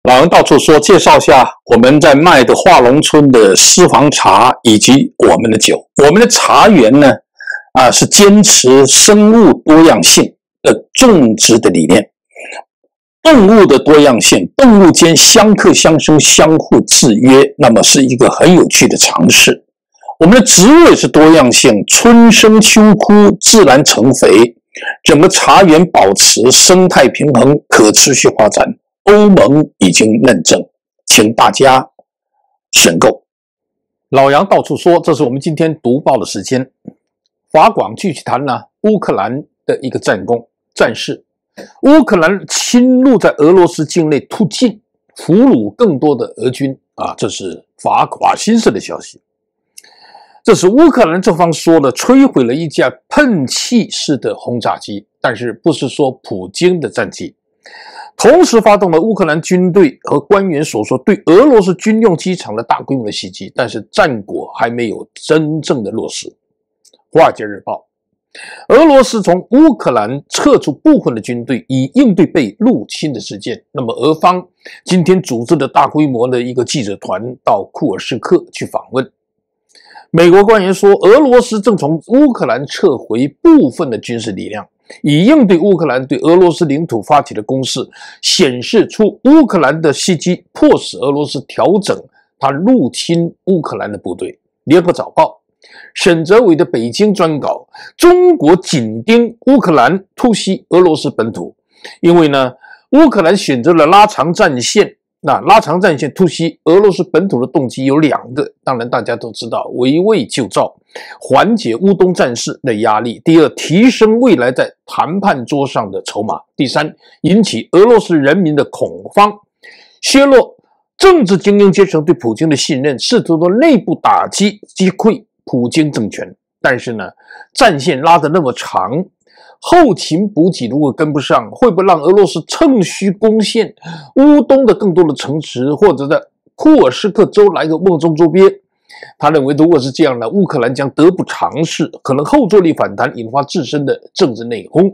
老杨到处说，介绍一下我们在卖的化龙村的私房茶以及我们的酒。我们的茶园呢，是坚持生物多样性的种植的理念，动物的多样性，动物间相克相生，相互制约，那么是一个很有趣的尝试。我们的植物也是多样性，春生秋枯，自然成肥，整个茶园保持生态平衡，可持续发展。欧盟已经认证，请大家选购。老杨到处说，这是我们今天读报的时间。法广继续谈乌克兰的一个战事。乌克兰侵入在俄罗斯境内突进，俘虏更多的俄军这是法新社的消息。这是乌克兰这方说的，摧毁了一架喷气式的轰炸机，但是不是说普京的战机。同时发动了乌克兰军队和官员所说对俄罗斯军用机场的大规模的袭击，但是战果还没有真正的落实。华尔街日报，俄罗斯从乌克兰撤出部分的军队，以应对被入侵的事件。那么俄方今天组织了大规模的一个记者团到库尔什克去访问。美国官员说，俄罗斯正从乌克兰撤回部分的军事力量，以应对乌克兰对俄罗斯领土发起的攻势，显示出乌克兰的袭击迫使俄罗斯调整他入侵乌克兰的部队。联合早报，沈泽伟的北京专稿，中国紧盯乌克兰突袭俄罗斯本土。因为乌克兰选择了拉长战线，拉长战线突袭俄罗斯本土的动机有两个，当然大家都知道，围魏救赵，缓解乌东战事的压力；第二，提升未来在谈判桌上的筹码；第三，引起俄罗斯人民的恐慌，削弱政治精英阶层对普京的信任，试图的内部打击击溃普京政权。但是战线拉得那么长，后勤补给如果跟不上，会不会让俄罗斯趁虚攻陷乌东的更多的城池，或者在库尔什克州来个瓮中捉鳖？他认为，如果是这样乌克兰将得不偿失，可能后坐力反弹，引发自身的政治内讧。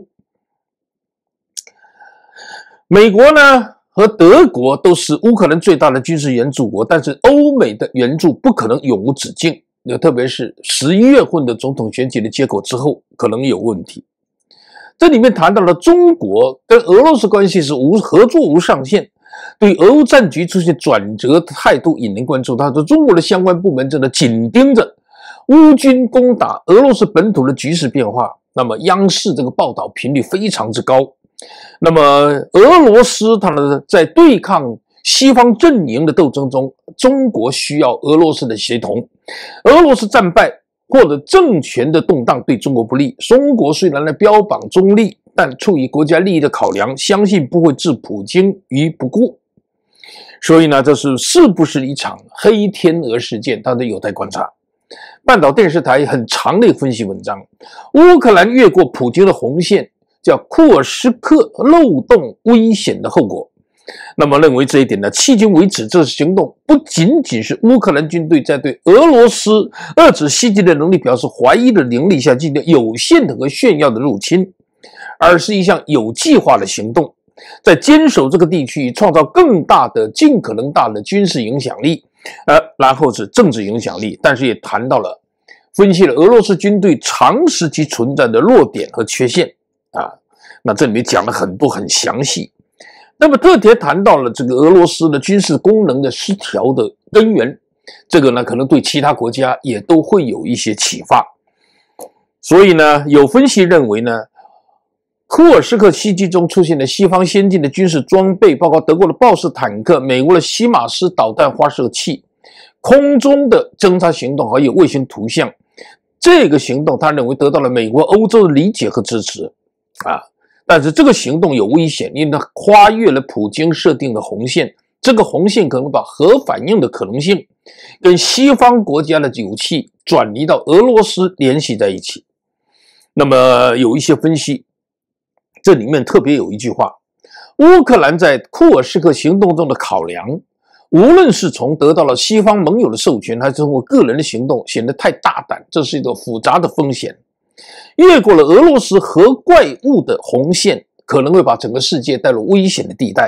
美国和德国都是乌克兰最大的军事援助国，但是欧美的援助不可能永无止境，特别是11月份的总统选举的结果之后，可能有问题。这里面谈到了中国跟俄罗斯关系是合作无上限，对俄乌战局出现转折的态度引人关注。他说，中国的相关部门正在紧盯着乌军攻打俄罗斯本土的局势变化。那么央视这个报道频率非常之高。那么俄罗斯它在对抗西方阵营的斗争中，中国需要俄罗斯的协同。俄罗斯战败或者政权的动荡对中国不利，中国虽然标榜中立，但出于国家利益的考量，相信不会置普京于不顾。所以这是不是一场黑天鹅事件，它都有待观察。半岛电视台很长的分析文章，乌克兰越过普京的红线，叫库尔什克漏洞危险的后果。那么认为这一点迄今为止，这次行动不仅仅是乌克兰军队在对俄罗斯遏制袭击的能力表示怀疑的能力下进行有限的和炫耀的入侵，而是一项有计划的行动，在坚守这个地区创造更大的尽可能大的军事影响力，然后是政治影响力。但是也谈到了分析了俄罗斯军队长时期存在的弱点和缺陷那这里面讲了很多很详细。那么特别谈到了这个俄罗斯的军事功能的失调的根源，这个可能对其他国家也都会有一些启发。所以有分析认为库尔什克袭击中出现了西方先进的军事装备，包括德国的豹式坦克、美国的希马斯导弹发射器、空中的侦察行动，还有卫星图像。这个行动他认为得到了美国、欧洲的理解和支持但是这个行动有危险，因为它跨越了普京设定的红线，这个红线可能把核反应的可能性跟西方国家的武器转移到俄罗斯联系在一起。那么有一些分析，这里面特别有一句话，乌克兰在库尔什克行动中的考量，无论是从得到了西方盟友的授权，还是通过个人的行动，显得太大胆，这是一个复杂的风险。越过了俄罗斯核怪物的红线，可能会把整个世界带入危险的地带。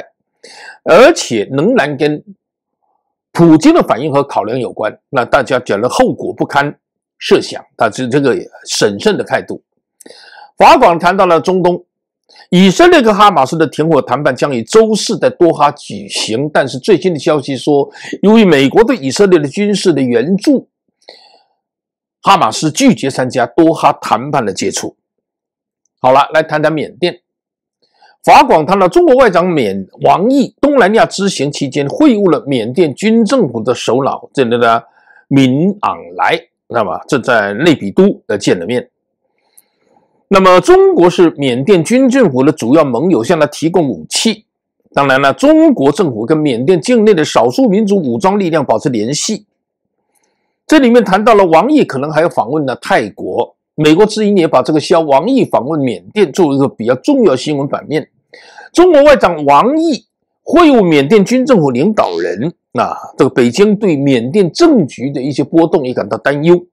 而且仍然跟普京的反应和考量有关。那大家讲的后果不堪设想，他是这个审慎的态度。法广谈到了中东，以色列跟哈马斯的停火谈判将于周四在多哈举行，但是最新的消息说，由于美国对以色列的军事的援助，哈马斯拒绝参加多哈谈判的接触。好了，来谈谈缅甸。法广谈到中国外长王毅东南亚之行期间会晤了缅甸军政府的首脑，这里的敏昂莱，那么这在内比都见了面。那么中国是缅甸军政府的主要盟友，向他提供武器。当然了，中国政府跟缅甸境内的少数民族武装力量保持联系。这里面谈到了王毅可能还要访问了泰国，美国之音也把这个王毅访问缅甸作为一个比较重要新闻版面。中国外长王毅会晤缅甸军政府领导人，这个北京对缅甸政局的一些波动也感到担忧。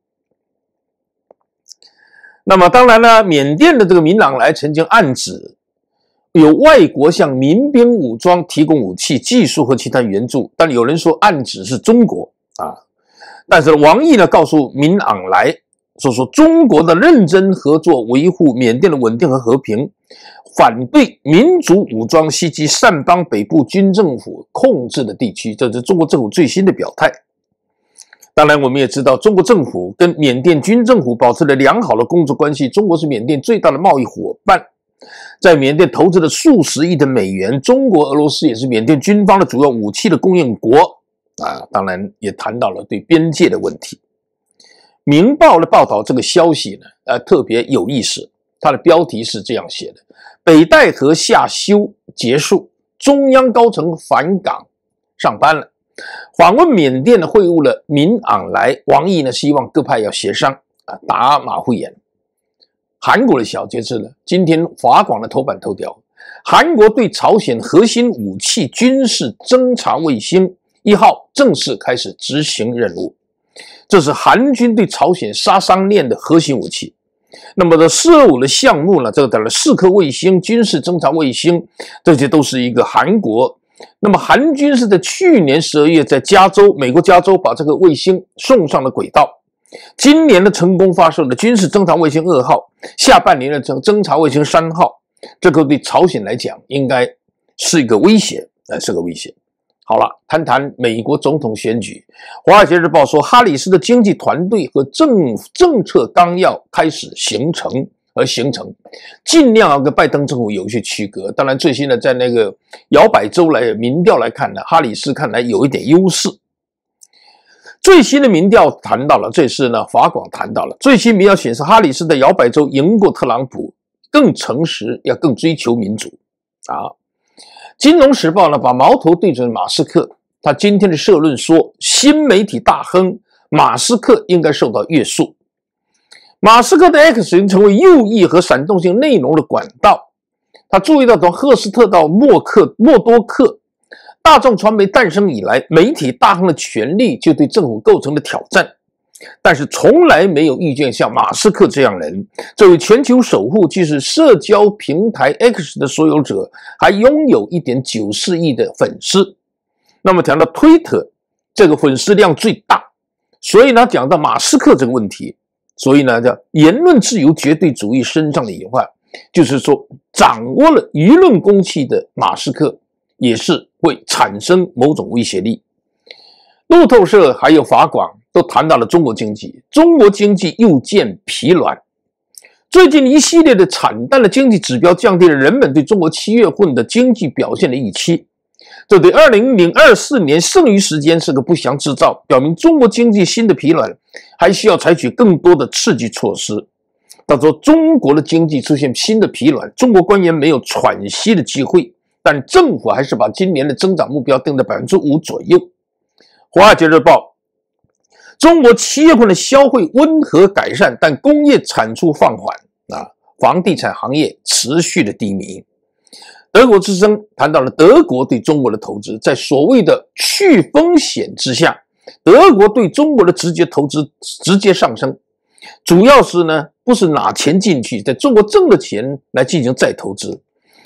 那么当然呢，缅甸的这个敏昂莱曾经暗指有外国向民兵武装提供武器、技术和其他援助，但有人说暗指是中国但是王毅呢告诉敏昂莱说中国的认真合作维护缅甸的稳定和和平，反对民族武装袭击善邦北部军政府控制的地区，这是中国政府最新的表态。当然我们也知道，中国政府跟缅甸军政府保持了良好的工作关系，中国是缅甸最大的贸易伙伴，在缅甸投资了数十亿的美元，中国、俄罗斯也是缅甸军方的主要武器的供应国当然也谈到了对边界的问题。明报的报道这个消息呢特别有意思，它的标题是这样写的：北戴河下修结束，中央高层返岗上班了。访问缅甸的会晤了敏昂莱，王毅呢希望各派要协商打马虎眼。韩国的小节制呢，今天法广的头版头条，韩国对朝鲜核心武器军事侦察卫星1号正式开始执行任务。这是韩军对朝鲜杀伤链的核心武器。那么的涉武的项目呢，这个等了4颗卫星、军事侦察卫星，这些都是一个韩国。那么韩军是在去年12月在美国加州把这个卫星送上了轨道。今年的成功发射了军事侦察卫星2号，下半年的侦察卫星3号，这个对朝鲜来讲应该是一个威胁，是个威胁。好了，谈谈美国总统选举。华尔街日报说，哈里斯的经济团队和政策纲要开始形成，尽量要跟拜登政府有一些区隔。当然，最新的在那个摇摆州民调来看呢，哈里斯看来有一点优势。最新的民调谈到了，这次呢，法广谈到了最新民调显示，哈里斯的摇摆州赢过特朗普，更诚实，要更追求民主金融时报呢把矛头对准马斯克，他今天的社论说，新媒体大亨马斯克应该受到约束。马斯克的 X 已经成为右翼和煽动性内容的管道。他注意到从赫斯特到默多克，大众传媒诞生以来，媒体大亨的权力就对政府构成了挑战。但是从来没有遇见像马斯克这样人，这位全球首富既是社交平台 X 的所有者，还拥有1.94亿的粉丝。那么讲到推特，这个粉丝量最大，所以呢讲到马斯克这个问题，所以呢叫言论自由绝对主义身上的隐患，就是说掌握了舆论公器的马斯克也是会产生某种威胁力。路透社还有法广都谈到了中国经济，中国经济又见疲软。最近一系列的惨淡的经济指标降低了人们对中国7月份的经济表现的预期，这对2024年剩余时间是个不祥之兆，表明中国经济新的疲软还需要采取更多的刺激措施。他说中国的经济出现新的疲软，中国官员没有喘息的机会，但政府还是把今年的增长目标定在 5% 左右。华尔街日报，中国7月份的消费温和改善，但工业产出放缓房地产行业持续的低迷。德国之声谈到了德国对中国的投资，在所谓的去风险之下，德国对中国的直接投资直接上升，主要是呢不是拿钱进去，在中国挣的钱来进行再投资。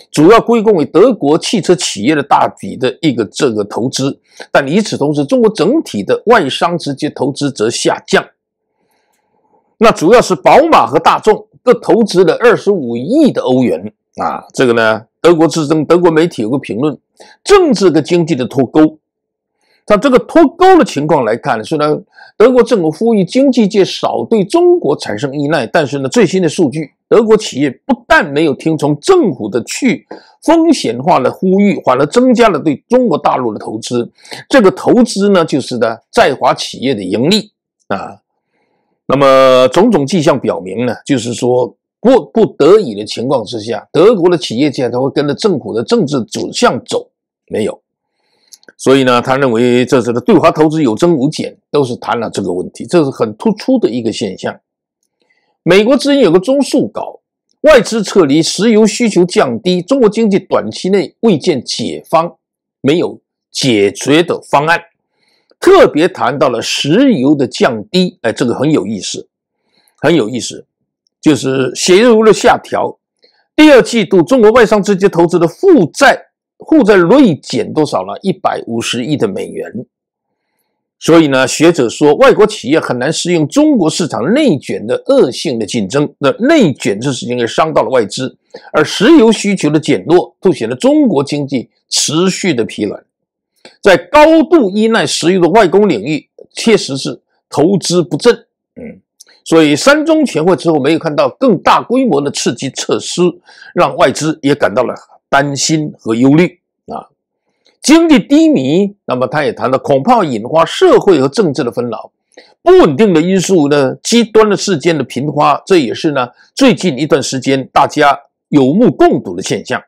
主要归功于德国汽车企业的大笔的这个投资，但与此同时，中国整体的外商直接投资则下降。那主要是宝马和大众各投资了25亿的欧元啊，这个呢，德国之声德国媒体有个评论，政治跟经济的脱钩。从这个脱钩的情况来看，虽然德国政府呼吁经济界少对中国产生依赖，但是呢，最新的数据，德国企业不但没有听从政府的去风险化的呼吁，反而增加了对中国大陆的投资。这个投资呢，就是呢在华企业的盈利啊。那么种种迹象表明呢，就是说不得已的情况之下，德国的企业界才会跟着政府的政治走向走，没有。所以呢，他认为这是对华投资有增无减，都是谈了这个问题，这是很突出的一个现象。美国之前有个中速稿，外资撤离，石油需求降低，中国经济短期内未见解方，没有解决的方案。特别谈到了石油的降低，这个很有意思，很有意思，就是石油的下调。第二季度中国外商直接投资的负债锐减多少了？150亿的美元。所以呢，学者说，外国企业很难适应中国市场内卷的恶性的竞争。那内卷这事情也伤到了外资，而石油需求的减弱，凸显了中国经济持续的疲软。在高度依赖石油的外供领域，确实是投资不振。所以三中全会之后没有看到更大规模的刺激措施，让外资也感到了担心和忧虑啊。经济低迷，那么他也谈到恐怕引发社会和政治的纷扰，不稳定的因素呢，极端的事件的频发，这也是呢最近一段时间大家有目共睹的现象。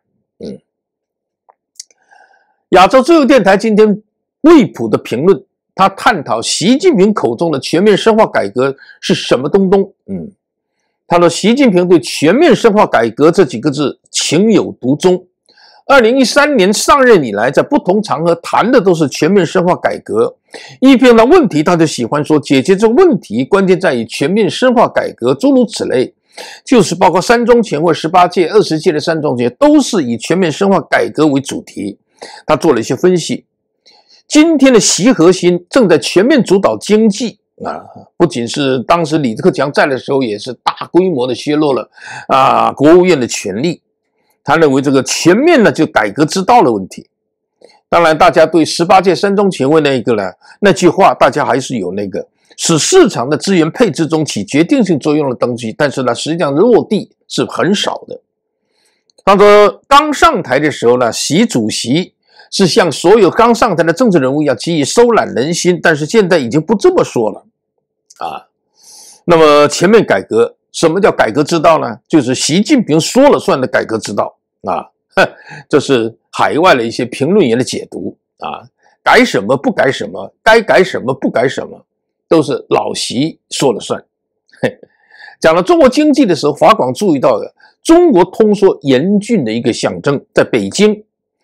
亚洲自由电台今天魏普的评论，他探讨习近平口中的全面深化改革是什么东东。他说习近平对全面深化改革这几个字情有独钟。2013年上任以来，在不同场合谈的都是全面深化改革。一碰到问题，他就喜欢说解决这个问题关键在于全面深化改革，诸如此类。就是包括三中全会、18届、20届的三中全会都是以全面深化改革为主题。他做了一些分析。今天的习核心正在全面主导经济不仅是当时李克强在的时候，也是大规模的削弱了国务院的权力。他认为这个全面呢就改革之道的问题。当然大家对18届三中全会那句话，大家还是有使市场的资源配置中起决定性作用的东西，但是呢实际上落地是很少的。他说刚上台的时候呢，习主席是像所有刚上台的政治人物一样急于收揽人心，但是现在已经不这么说了那么全面改革，什么叫改革之道呢？就是习近平说了算的改革之道这是海外的一些评论员的解读改什么不改什么，该改什么不改什么，都是老习说了算。讲了中国经济的时候，华广注意到的中国通缩严峻的一个象征，在北京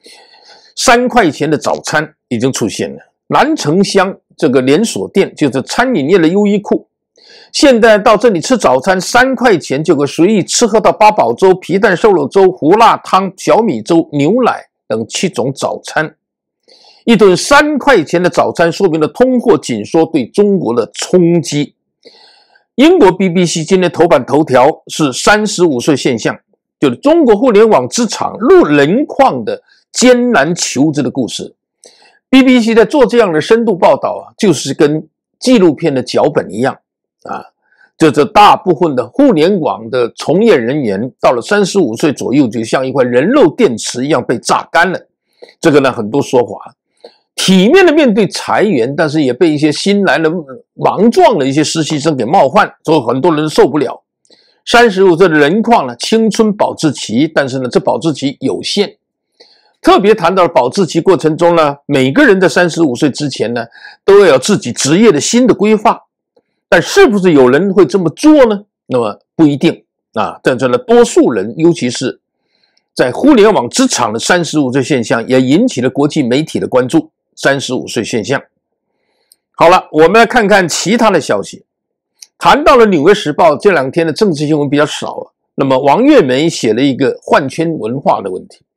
3块钱的早餐已经出现了。南城乡这个连锁店就是餐饮业的优衣库，现在到这里吃早餐3块钱就可随意吃喝到八宝粥、皮蛋瘦肉粥、胡辣汤、小米粥、牛奶等7种早餐。一顿3块钱的早餐说明了通货紧缩对中国的冲击。英国 BBC 今天头版头条是35岁现象，就是中国互联网职场入人矿的艰难求职的故事。BBC 在做这样的深度报道就是跟纪录片的脚本一样这大部分的互联网的从业人员到了35岁左右，就像一块人肉电池一样被榨干了。这个呢很多说法，体面的面对裁员，但是也被一些新来的莽撞的一些实习生给冒犯，所以很多人受不了。35岁的人矿呢，青春保质期，但是呢这保质期有限。特别谈到保质期过程中呢，每个人在35岁之前呢，都要有自己职业的新的规划。但是不是有人会这么做呢？那么不一定但是呢，多数人，尤其是在互联网职场的35岁现象，也引起了国际媒体的关注。35岁现象。好了，我们来看看其他的消息。谈到了《纽约时报》这2天的政治新闻比较少那么王月梅写了一个换圈文化的问题。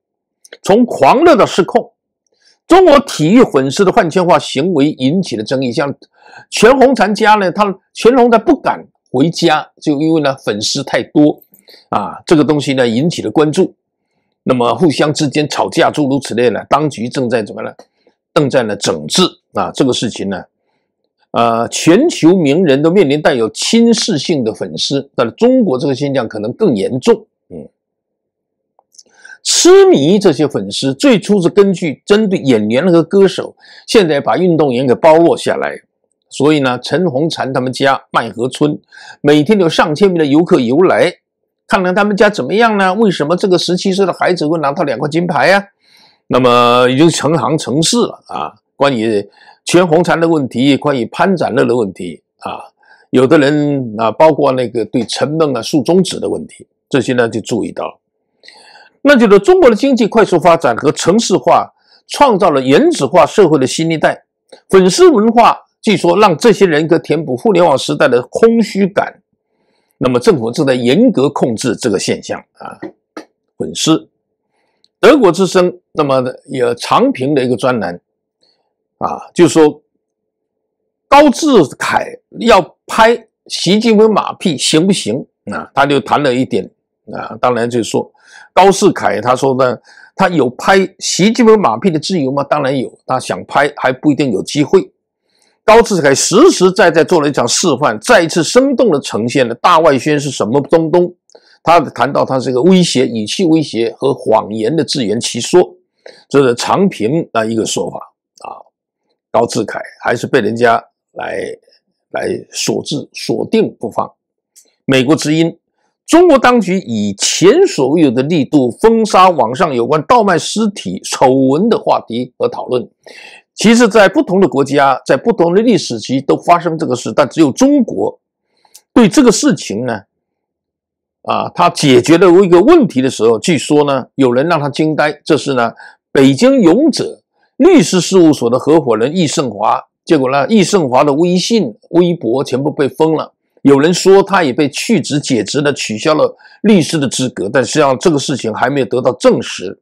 从狂热到失控。中国体育粉丝的换签化行为引起了争议，像全红婵家呢，全红婵不敢回家，就因为呢粉丝太多啊，这个东西呢引起了关注。那么互相之间吵架诸如此类呢，当局正在整治啊，这个事情呢，全球名人都面临带有侵蚀性的粉丝，但是中国这个现象可能更严重。痴迷这些粉丝最初是针对演员和歌手，现在把运动员给包络下来。所以呢，陈红婵他们家麦河村每天有上千名的游客游来，看看他们家怎么样呢？为什么这个17岁的孩子会拿到2块金牌啊？那么已经成行成市了啊！关于全红婵的问题，关于潘展乐的问题啊，有的人啊，包括那个对陈梦啊竖中指的问题，这些呢就注意到了。那就是中国的经济快速发展和城市化创造了原子化社会的新一代，粉丝文化据说让这些人可填补互联网时代的空虚感。那么政府正在严格控制这个现象啊。粉丝，德国之声那么也长评的一个专栏啊，就说高志凯要拍习近平马屁行不行啊？他就谈了一点啊，当然就是说高士凯他说呢，他有拍习近平马屁的自由吗？当然有，他想拍还不一定有机会。高志凯实实在在做了一场示范，再一次生动的呈现了大外宣是什么东东。他谈到他是一个威胁、语气威胁和谎言的自圆其说，这是长评的一个说法啊。高志凯还是被人家来锁定不放。美国之音，中国当局以前所未有的力度封杀网上有关盗卖尸体丑闻的话题和讨论。其实在不同的国家，在不同的历史期都发生这个事，但只有中国对这个事情呢，他解决了一个问题的时候，据说呢，有人让他惊呆。这是呢，北京勇者律师事务所的合伙人易胜华，结果呢，易胜华的微信、微博全部被封了。有人说他也被去职解职了，取消了律师的资格，但实际上这个事情还没有得到证实。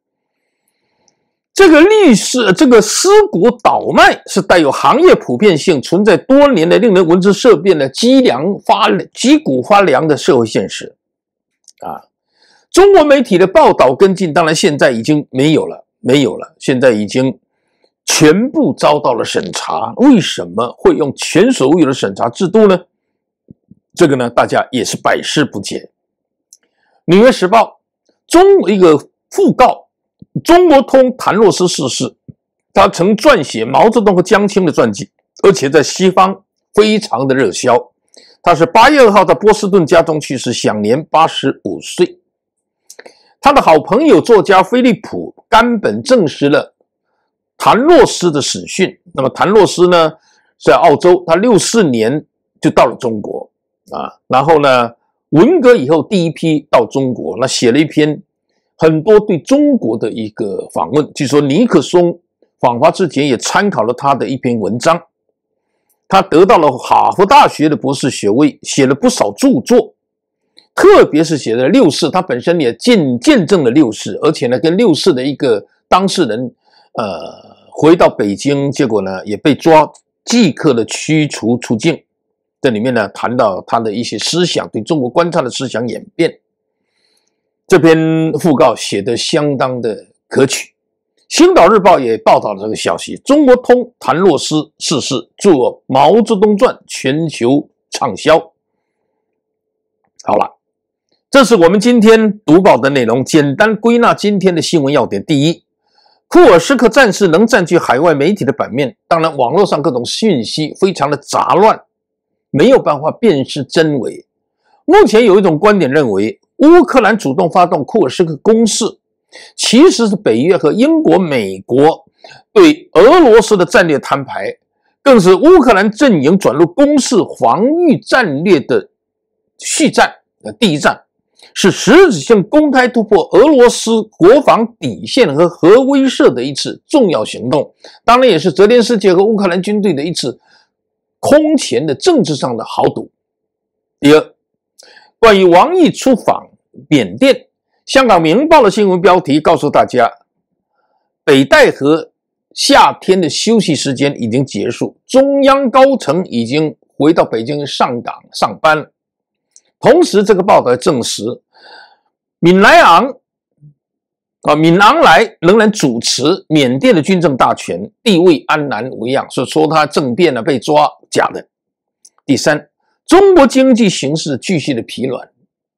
这个尸骨倒卖是带有行业普遍性、存在多年的令人闻之色变的击骨发凉的社会现实啊！中国媒体的报道跟进，当然现在已经没有了，现在已经全部遭到了审查。为什么会用前所未有的审查制度呢？这个呢，大家也是百思不解。纽约时报一个讣告中国通谭洛斯逝世，他曾撰写毛泽东和江青的传记，而且在西方非常的热销。他是8月2号在波士顿家中去世，享年85岁。他的好朋友作家菲利普甘本证实了谭洛斯的死讯。那么谭洛斯呢，在澳洲，他64年就到了中国啊，然后呢，文革以后第一批到中国，那写了一篇很多对中国的一个访问。据说尼克松访华之前也参考了他的一篇文章。他得到了哈佛大学的博士学位，写了不少著作，特别是写的六四，他本身也见证了六四，而且呢，跟六四的一个当事人回到北京，结果呢也被即刻的驱逐出境。这里面呢谈到他的一些思想，对中国观察的思想演变。这篇讣告写得相当的可取。星岛日报也报道了这个消息，中国通谭洛斯逝世，著《毛泽东传》全球畅销。好了，这是我们今天读报的内容，简单归纳今天的新闻要点。第一，库尔斯克战事能占据海外媒体的版面，当然网络上各种讯息非常的杂乱，没有办法辨识真伪。目前有一种观点认为，乌克兰主动发动库尔斯克攻势，其实是北约和英国、美国对俄罗斯的战略摊牌，更是乌克兰阵营转入攻势防御战略的续战第一战，是实质性公开突破俄罗斯国防底线和核威慑的一次重要行动，当然也是泽连斯基和乌克兰军队的一次空前的政治上的豪赌。第二，关于王毅出访缅甸， 香港明报的新闻标题告诉大家，北戴河夏天的休息时间已经结束，中央高层已经回到北京上岗上班了。同时，这个报道证实，敏昂莱仍然主持缅甸的军政大权，地位安然无恙，所以说他政变被抓，假的。第三，中国经济形势继续的疲软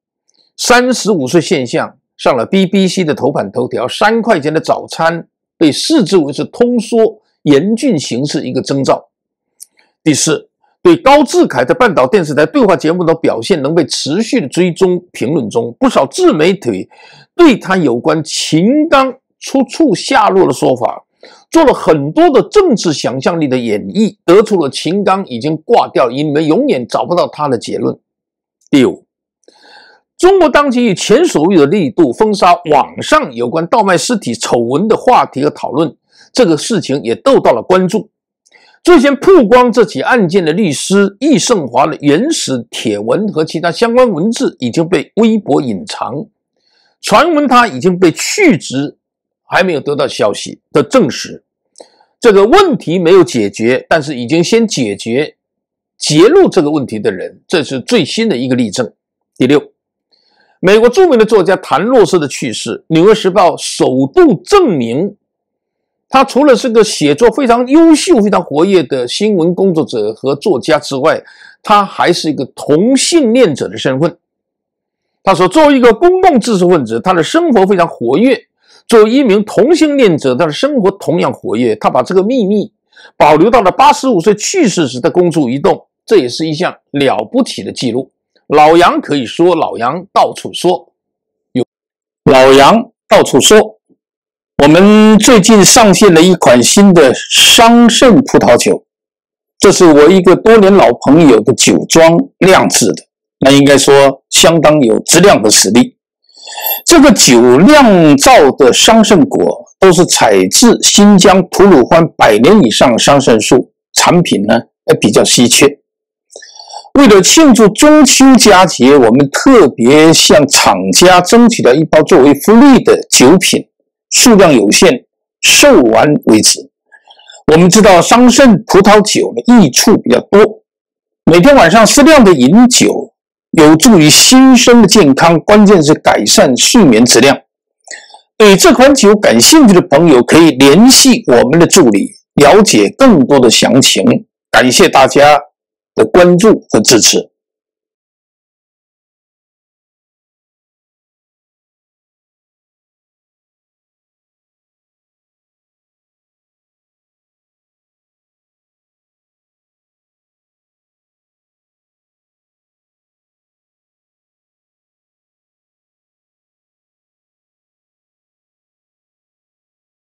，35岁现象上了 BBC 的头版头条，3块钱的早餐被视之为是通缩严峻形势一个征兆。第四，对高志凯的半岛电视台对话节目的表现能被持续的追踪评论中，不少自媒体对他有关秦刚出处下落的说法做了很多的政治想象力的演绎，得出了秦刚已经挂掉，你们永远找不到他的结论。第五，中国当局以前所未有的力度封杀网上有关盗卖尸体丑闻的话题和讨论，这个事情也受到了关注。最先曝光这起案件的律师易胜华的原始帖文和其他相关文字已经被微博隐藏，传闻他已经被去职，还没有得到消息的证实。这个问题没有解决，但是已经先解决揭露这个问题的人，这是最新的一个例证。第六，美国著名的作家谭洛斯的去世，《纽约时报》首度证明他除了是个写作非常优秀、非常活跃的新闻工作者和作家之外，他还是一个同性恋者的身份。他说，作为一个公共知识分子，他的生活非常活跃；作为一名同性恋者，他的生活同样活跃。他把这个秘密保留到了85岁去世时的公诸于众，这也是一项了不起的记录。老杨可以说，老杨到处说， 老杨到处说。我们最近上线了一款新的桑葚葡萄酒，这是我一个多年老朋友的酒庄酿制的，那应该说相当有质量的实力。这个酒酿造的桑葚果都是采自新疆吐鲁番100年以上桑葚树，产品呢比较稀缺。为了庆祝中秋佳节，我们特别向厂家争取了一包作为福利的酒品，数量有限，售完为止。我们知道桑葚葡萄酒的益处比较多，每天晚上适量的饮酒有助于心身的健康，关键是改善睡眠质量。对这款酒感兴趣的朋友可以联系我们的助理了解更多的详情。感谢大家的关注和支持。